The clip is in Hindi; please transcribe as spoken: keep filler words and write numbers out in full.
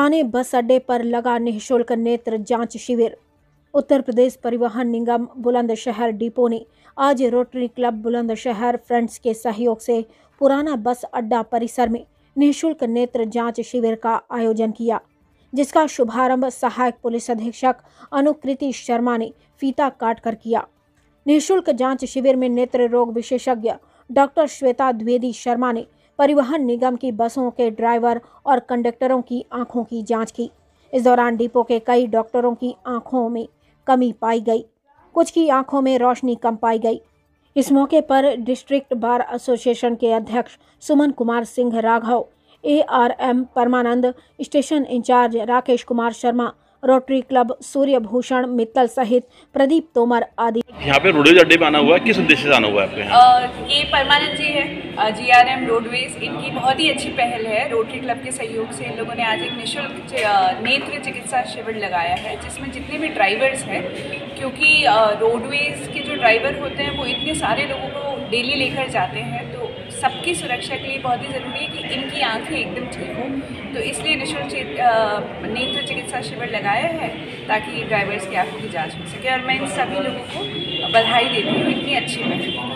पुराने बस अड्डे पर लगा निःशुल्क नेत्र जांच शिविर। उत्तर प्रदेश परिवहन निगम बुलंदशहर डिपो ने आज रोटरी क्लब बुलंदशहर फ्रेंड्स के सहयोग से पुराना बस अड्डा परिसर में निःशुल्क नेत्र जांच शिविर का आयोजन किया, जिसका शुभारंभ सहायक पुलिस अधीक्षक अनुकृति शर्मा ने फीता काट कर किया। निःशुल्क जांच शिविर में नेत्र रोग विशेषज्ञ डॉक्टर श्वेता द्विवेदी शर्मा ने परिवहन निगम की बसों के ड्राइवर और कंडक्टरों की आंखों की जांच की। इस दौरान डिपो के कई डॉक्टरों की आंखों में कमी पाई गई, कुछ की आंखों में रोशनी कम पाई गई। इस मौके पर डिस्ट्रिक्ट बार एसोसिएशन के अध्यक्ष Suman Kumar Singh Raghav, A R M Parmanand, station in charge Rakesh Kumar Sharma, Rotary Club Surya Bhushan Mittal सहित प्रदीप तोमर आदि। यहाँ पे रोडवेज अड्डे पे आना हुआ है, किस उद्देश्य से आना हुआ है आपके यहाँ? ये परमानंद जी है, जी आर एम रोडवेज, इनकी बहुत ही अच्छी पहल है। रोटरी क्लब के सहयोग से इन लोगों ने आज एक निःशुल्क नेत्र चिकित्सा शिविर लगाया है, जिसमें जितने भी ड्राइवर्स हैं, क्योंकि रोडवेज के जो ड्राइवर होते हैं वो इतने सारे लोगों को डेली लेकर जाते हैं, तो सबकी सुरक्षा के लिए बहुत ही ज़रूरी है कि इनकी आंखें एकदम ठीक हों। तो इसलिए निःशुल्क नेत्र चिकित्सा शिविर लगाया है ताकि ड्राइवर्स की आंखों की जांच हो सके, और मैं इन सभी लोगों को बधाई देती हूँ इतनी अच्छी पहल।